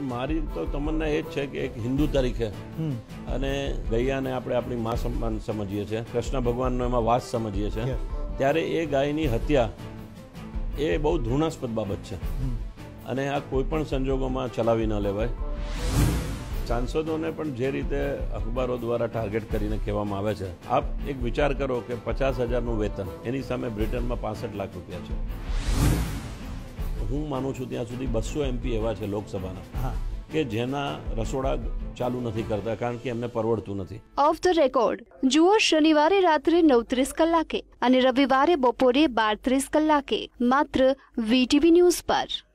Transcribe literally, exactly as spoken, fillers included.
મારી તો તમન્ના એ જ છે કે એક હિન્દુ તરીકે અને ગૈયાને આપણે આપણી મા સમાન સમજીએ છીએ, કૃષ્ણ ભગવાનનો એમાં વાસ સમજીએ છીએ, ત્યારે એ ગાયની હત્યા એ બહુ ધૃણાસ્પદ બાબત છે અને આ કોઈ પણ સંજોગોમાં ચલાવી ન લેવાય. સાંસદોને પણ જે રીતે અખબારો દ્વારા ટાર્ગેટ કરીને કહેવામાં આવે છે, આપ એક વિચાર કરો કે પચાસ હજારનું વેતન, એની સામે બ્રિટનમાં પાસઠ લાખ રૂપિયા છે. હું માનું છું ત્યાં સુધી બસો એમપી એવા છે લોકસભાના કે જેના રસોડા ચાલુ નથી કરતા કારણ કે એમને પરવડતું નથી. ઓફ ધ રેકોર્ડ જુઓ શનિવારે રાત્રે નવ ત્રીસ કલાકે અને રવિવારે બપોરે બાર ત્રીસ કલાકે માત્ર વીટીવી ન્યૂઝ પર.